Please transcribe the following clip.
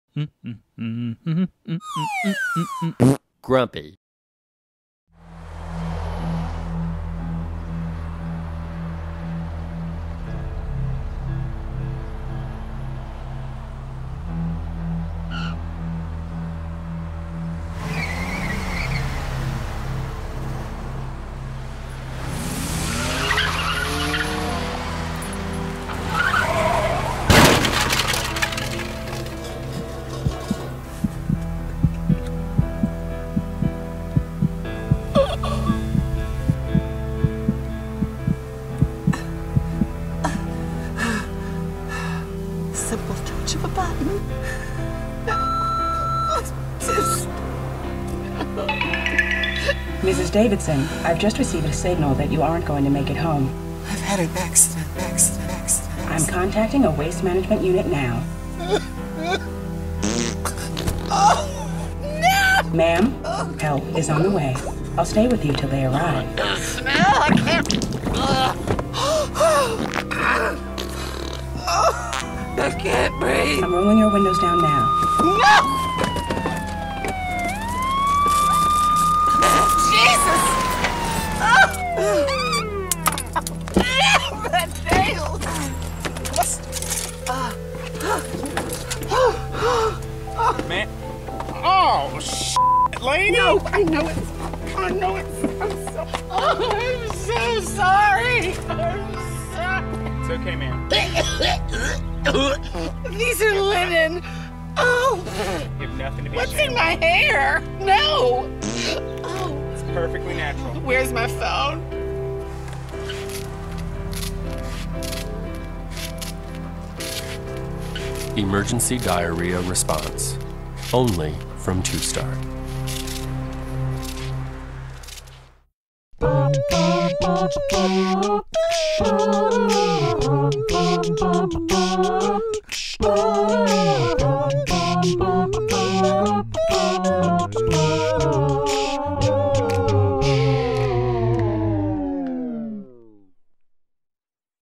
Grumpy. Simple touch of a button. Mrs. Davidson, I've just received a signal that you aren't going to make it home. I've had an accident. I'm contacting a waste management unit now. No! Ma'am, help is on the way. I'll stay with you till they arrive. The smell, I can't... I can't breathe. I'm rolling your windows down now. No! Jesus! The nails! Man. Oh, shit, lady! No, I know it. I'm so sorry. I'm sorry. It's okay, man. These are linen. Oh, You have nothing to be what's ashamed in my hair? No. Oh, of. It's perfectly natural. where's my phone? Emergency diarrhea response. Only from 2-Star. Oh